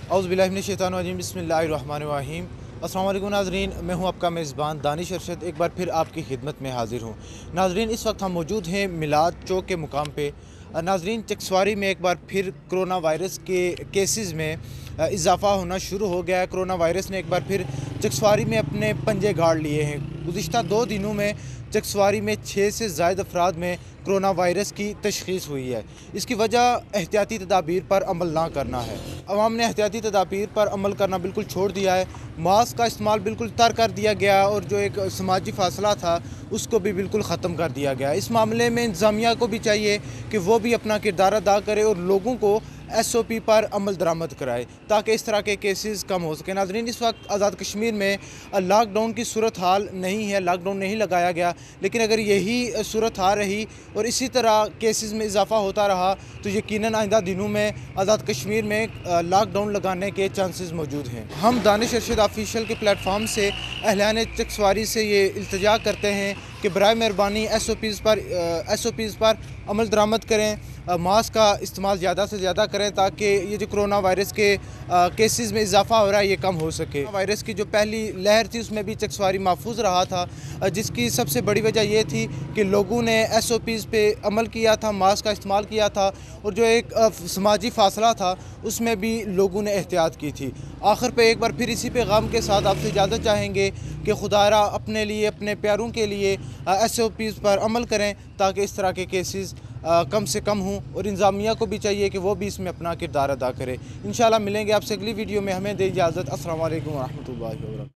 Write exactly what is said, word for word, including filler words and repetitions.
औज़ुबिल्लाहिमिनश्शैतानिर्रजीम बिस्मिल्लाहिर्रहमानिर्रहीम। अस्सलाम वालेकुम नाज़रीन, मैं हूं आपका मेज़बान दानिश अरशद। एक बार फिर आपकी खिदमत में हाज़िर हूं। नाज़रीन, इस वक्त हम मौजूद हैं मिलाद चौक के मुकाम पे। नाज़रीन, चकसवारी में एक बार फिर कोरोना वायरस के केसेस में इजाफ़ा होना शुरू हो गया है। कोरोना वायरस ने एक बार फिर चकसवारी में अपने पंजे गाड़ लिए हैं। गुज़िश्ता दो दिनों में चकसवारी में छः से ज़ायद अफराद में कोरोना वायरस की तशख़ीस हुई है। इसकी वजह एहतियाती तदाबीर पर अमल ना करना है। अवाम ने एहतियाती तदाबीर पर अमल करना बिल्कुल छोड़ दिया है। मास्क का इस्तेमाल बिल्कुल तर कर दिया गया और जो एक समाजी फासला था उसको भी बिल्कुल ख़त्म कर दिया गया। इस मामले में इंतज़ामिया को भी चाहिए कि वो भी अपना किरदार अदा करे और लोगों को एस ओ पी पर अमल दरामद कराए ताकि इस तरह के केसेस कम हो सके। नाज़रीन, इस वक्त आज़ाद कश्मीर में लॉकडाउन की सूरत हाल नहीं है, लॉकडाउन नहीं लगाया गया, लेकिन अगर यही सूरत हाल रही और इसी तरह केसेस में इजाफ़ा होता रहा तो यकीनन आइंदा दिनों में आज़ाद कश्मीर में लॉकडाउन लगाने के चांसेस मौजूद हैं। हम दानिश अरशद ऑफिशियल के प्लेटफॉर्म से अहलान चकसवारी से ये इल्तिजा करते हैं कि बराए मेहरबानी एस ओ पीज़ पर एस ओ पीज़ पर अमल दरामद करें, मास्क का इस्तेमाल ज़्यादा से ज़्यादा करें ताकि ये जो कोरोना वायरस के केसेस में इजाफ़ा हो रहा है ये कम हो सके। वायरस की जो पहली लहर थी उसमें भी चकसवारी महफूज रहा था, जिसकी सबसे बड़ी वजह ये थी कि लोगों ने एस ओ पीज़ पे अमल किया था, मास्क का इस्तेमाल किया था और जो एक समाजी फासला था उसमें भी लोगों ने एहतियात की थी। आखिर पे एक बार फिर इसी पैगाम के साथ आपसे इजाज़त चाहेंगे कि खुदारा अपने लिए, अपने प्यारों के लिए एस ओ पीज़ पर अमल करें ताकि इस तरह के केसेस कम से कम हों और इंतज़ामिया को भी चाहिए कि वो भी इसमें अपना किरदार अदा करे। इंशाल्लाह मिलेंगे आपसे अगली वीडियो में। हमें दे इजाज़त। अस्सलाम वालेकुम व रहमतुल्लाहि व बरकातहू।